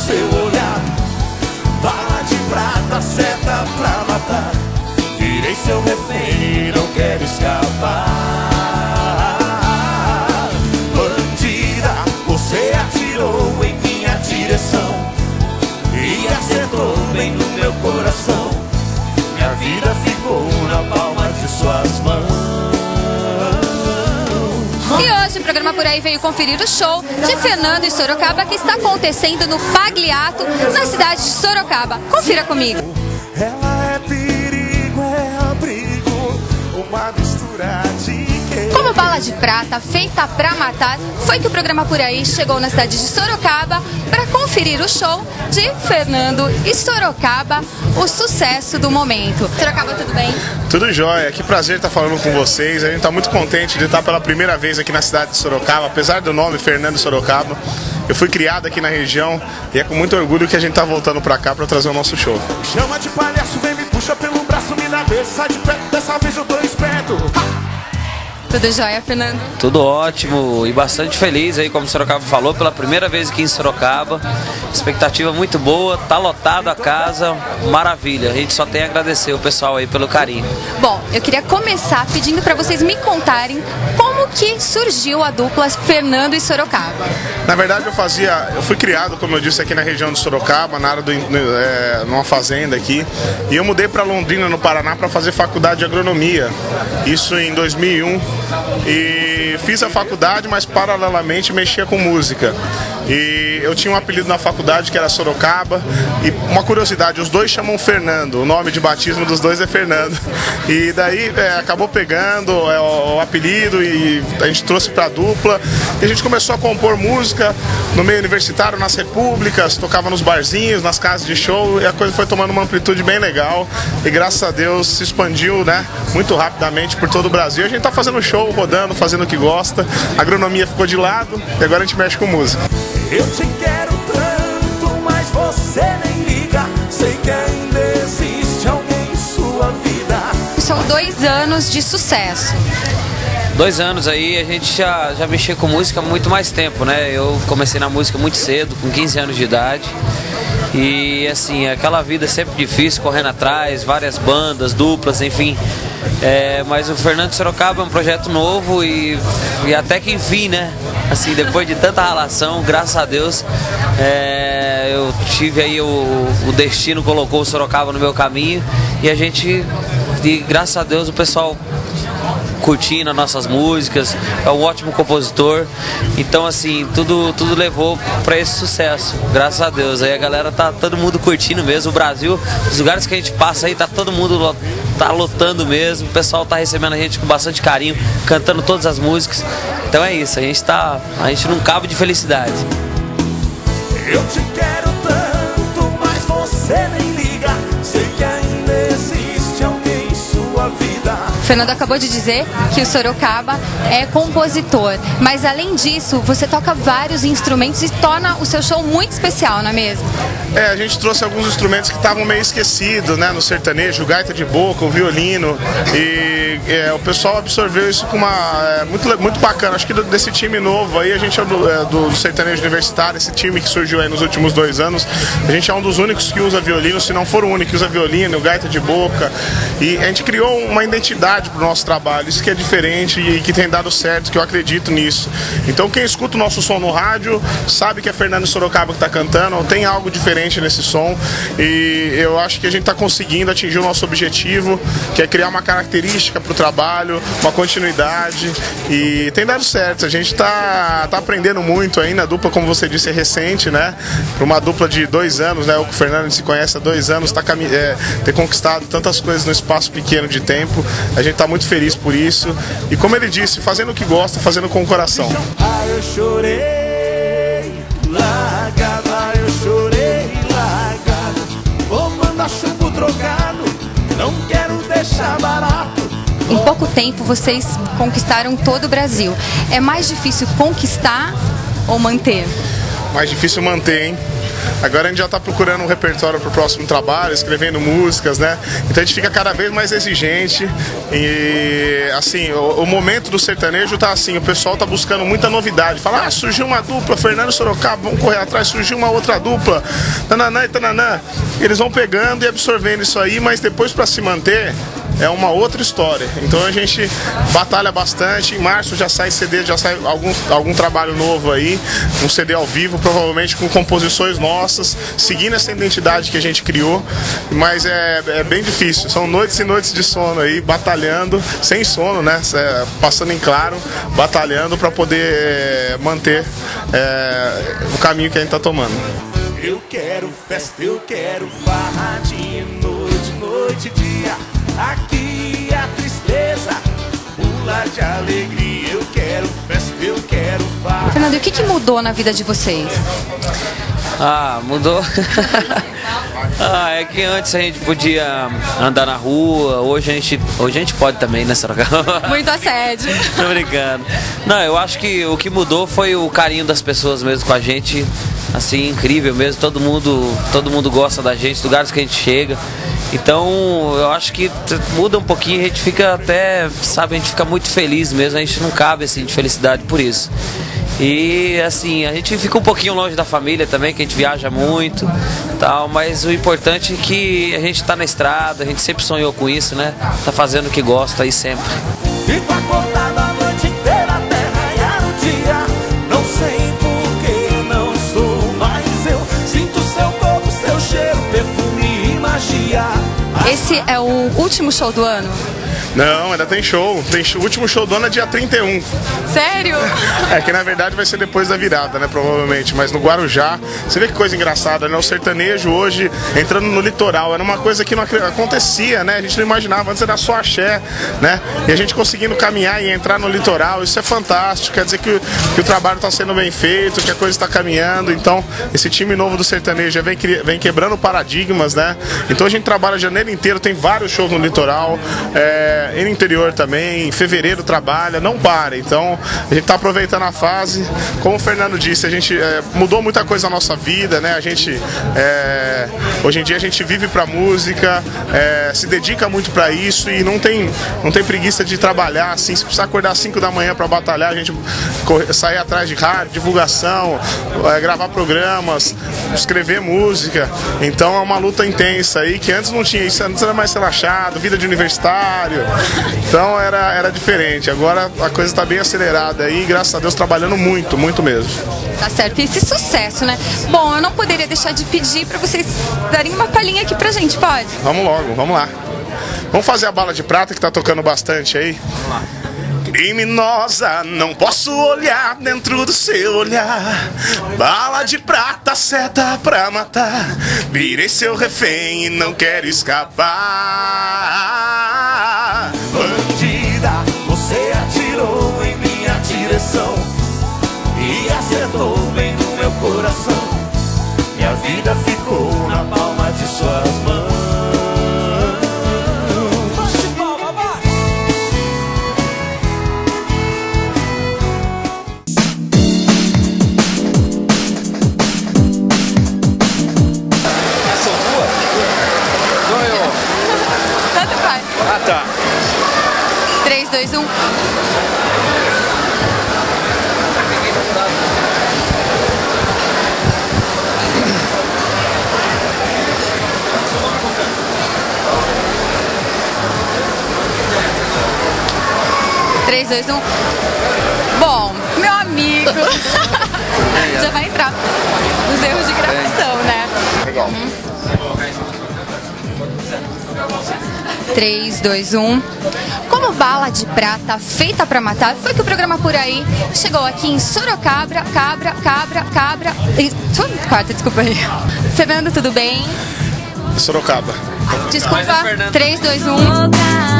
seu olhar. Bala de prata, seta pra matar. Virei seu refém e não quero escapar. Bandida, você atirou em minha direção e acertou bem no meu coração. Minha vida ficou na palma de suas mãos. E hoje o programa Por Aí veio conferir o show de Fernando e Sorocaba, que está acontecendo no Pagliato, na cidade de Sorocaba. Confira comigo. Ela é perigo, é abrigo, uma mistura de queijo. Como bala de prata, feita pra matar, foi que o programa Por Aí chegou na cidade de Sorocaba para conferir o show de Fernando e Sorocaba, o sucesso do momento. Sorocaba, tudo bem? Tudo jóia, que prazer estar falando com vocês. A gente está muito contente de estar pela primeira vez aqui na cidade de Sorocaba, apesar do nome Fernando Sorocaba. Eu fui criado aqui na região e é com muito orgulho que a gente está voltando para cá para trazer o nosso show. Chama de palhaço, vem me puxa pelo braço, me dá beijo, sai de perto, dessa vez eu tô esperto. Tudo jóia, Fernando? Tudo ótimo e bastante feliz aí, como o Sorocaba falou, pela primeira vez aqui em Sorocaba. Expectativa muito boa, tá lotado a casa, maravilha. A gente só tem a agradecer o pessoal aí pelo carinho. Bom, eu queria começar pedindo para vocês me contarem como que surgiu a dupla Fernando e Sorocaba. Na verdade eu fui criado, como eu disse, aqui na região de Sorocaba, na área numa fazenda aqui, e eu mudei para Londrina, no Paraná, para fazer faculdade de agronomia, isso em 2001. E fiz a faculdade, mas paralelamente mexia com música. E eu tinha um apelido na faculdade que era Sorocaba. E uma curiosidade, os dois chamam Fernando, o nome de batismo dos dois é Fernando. E daí acabou pegando o apelido e a gente trouxe pra dupla. E a gente começou a compor música no meio universitário, nas repúblicas, tocava nos barzinhos, nas casas de show, e a coisa foi tomando uma amplitude bem legal. E graças a Deus se expandiu, né, muito rapidamente por todo o Brasil. A gente tá fazendo show, rodando, fazendo o que gosta. A agronomia ficou de lado e agora a gente mexe com música. Eu te quero tanto, mas você nem liga. Sei que ainda existe alguém em sua vida. São 2 anos de sucesso. 2 anos aí, a gente já mexeu com música há muito mais tempo, né? Eu comecei na música muito cedo, com 15 anos de idade. E assim, aquela vida sempre difícil, correndo atrás, várias bandas, duplas, enfim. Mas o Fernando Sorocaba é um projeto novo e até que enfim, né? Assim, depois de tanta relação, graças a Deus, eu tive aí o destino colocou o Sorocaba no meu caminho e graças a Deus o pessoal curtindo as nossas músicas, é um ótimo compositor, então assim, tudo levou para esse sucesso, graças a Deus. Aí a galera tá todo mundo curtindo mesmo, o Brasil, os lugares que a gente passa aí, tá todo mundo tá lotando mesmo, o pessoal tá recebendo a gente com bastante carinho, cantando todas as músicas, então é isso, a gente não cabe de felicidade. Eu te quero tanto, mas você nem liga. Sei que ainda existe alguém em sua vida. Fernando acabou de dizer que o Sorocaba é compositor, mas além disso, você toca vários instrumentos e torna o seu show muito especial, não é mesmo? A gente trouxe alguns instrumentos que estavam meio esquecidos, né, no sertanejo, gaita de boca, o violino, e o pessoal absorveu isso com muito bacana. Acho que desse time novo aí, a gente é do sertanejo universitário, esse time que surgiu aí nos últimos 2 anos, a gente é um dos únicos que usa violino, se não for o único que usa violino, gaita de boca, e a gente criou uma identidade para o nosso trabalho, isso que é diferente e que tem dado certo, que eu acredito nisso. Então quem escuta o nosso som no rádio sabe que é Fernando Sorocaba que está cantando, tem algo diferente nesse som, e eu acho que a gente está conseguindo atingir o nosso objetivo, que é criar uma característica para o trabalho, uma continuidade, e tem dado certo. A gente tá aprendendo muito ainda. A dupla, como você disse, é recente, né? Para uma dupla de 2 anos, né? O Fernando se conhece há 2 anos, ter conquistado tantas coisas no espaço pequeno de tempo. A gente está muito feliz por isso, e como ele disse, fazendo o que gosta, fazendo com o coração. Eu chorei, largada, eu chorei, largada. Vou mandar chumbo trocado, não quero deixar barato. Em pouco tempo vocês conquistaram todo o Brasil. É mais difícil conquistar ou manter? Mais difícil manter, hein? Agora a gente já está procurando um repertório para o próximo trabalho, escrevendo músicas, né? Então a gente fica cada vez mais exigente e, assim, o momento do sertanejo tá assim, o pessoal tá buscando muita novidade. Fala, ah, surgiu uma dupla, Fernando e Sorocaba, vamos correr atrás, surgiu uma outra dupla, tananã e tananã. Eles vão pegando e absorvendo isso aí, mas depois para se manter é uma outra história. Então a gente batalha bastante. Em março já sai CD, já sai algum trabalho novo aí, um CD ao vivo, provavelmente com composições nossas, seguindo essa identidade que a gente criou. Mas é bem difícil. São noites e noites de sono aí, batalhando, sem sono, né? Passando em claro, batalhando para poder manter o caminho que a gente está tomando. Eu quero festa, eu quero farra de noite, noite e dia. Aqui a tristeza pula de alegria. Eu quero festa, eu quero farra. Fernando, e o que mudou na vida de vocês? Ah, mudou. É que antes a gente podia andar na rua, hoje a gente pode também, né, Sorocaba? Muito assédio. Tô brincando. Não, eu acho que o que mudou foi o carinho das pessoas mesmo com a gente, assim, incrível mesmo. Todo mundo gosta da gente, lugares que a gente chega. Então, eu acho que muda um pouquinho, a gente fica até, sabe, a gente fica muito feliz mesmo, a gente não cabe assim de felicidade por isso. E assim, a gente fica um pouquinho longe da família também, que a gente viaja muito, tal, mas o importante é que a gente tá na estrada, a gente sempre sonhou com isso, né? Tá fazendo o que gosta aí sempre. Fico acordado a noite inteira até raiar o dia. Não sei por que não sou mais eu. Sinto seu corpo, seu cheiro, perfume e magia. Esse é o último show do ano? Não, ainda tem show. O último show do ano é dia 31. Sério? É que na verdade vai ser depois da virada, né? Provavelmente. Mas no Guarujá, você vê que coisa engraçada, né? O sertanejo hoje entrando no litoral. Era uma coisa que não acontecia, né? A gente não imaginava. Antes era só axé, né? E a gente conseguindo caminhar e entrar no litoral, isso é fantástico. Quer dizer que o trabalho está sendo bem feito, que a coisa está caminhando. Então, esse time novo do sertanejo já vem quebrando paradigmas, né? Então a gente trabalha janeiro inteiro, tem vários shows no litoral. E no interior também, em fevereiro trabalha, não para. Então a gente está aproveitando a fase. Como o Fernando disse, a gente mudou muita coisa na nossa vida, né? A gente hoje em dia a gente vive pra música, se dedica muito para isso e não tem preguiça de trabalhar assim. Se precisar acordar às 5 da manhã para batalhar, a gente sair atrás de rádio, divulgação, gravar programas, escrever música. Então é uma luta intensa aí que antes não tinha isso, antes era mais relaxado, vida de universitário. Então era diferente. Agora a coisa está bem acelerada aí, graças a Deus trabalhando muito, muito mesmo. Tá certo, e esse sucesso, né? Bom, eu não poderia deixar de pedir para vocês darem uma palhinha aqui pra gente, pode? Vamos logo, vamos lá. Vamos fazer a Bala de Prata que tá tocando bastante aí. Vamos lá. Criminosa, não posso olhar dentro do seu olhar. Bala de prata, seta pra matar. Virei seu refém e não quero escapar. Bandida, você atirou em minha direção e acertou bem no meu coração. Minha vida ficou na palma de suas mãos. Ah, tá. 3, 2, 1. Três, dois, um. Bom, meu amigo já vai entrar nos erros de gravação, né? Legal. 3, 2, 1. Como Bala de Prata, feita pra matar, foi que o programa Por Aí chegou aqui em Sorocaba, desculpa aí. Fernando, tudo bem? Sorocaba. Desculpa, 3, 2, 1.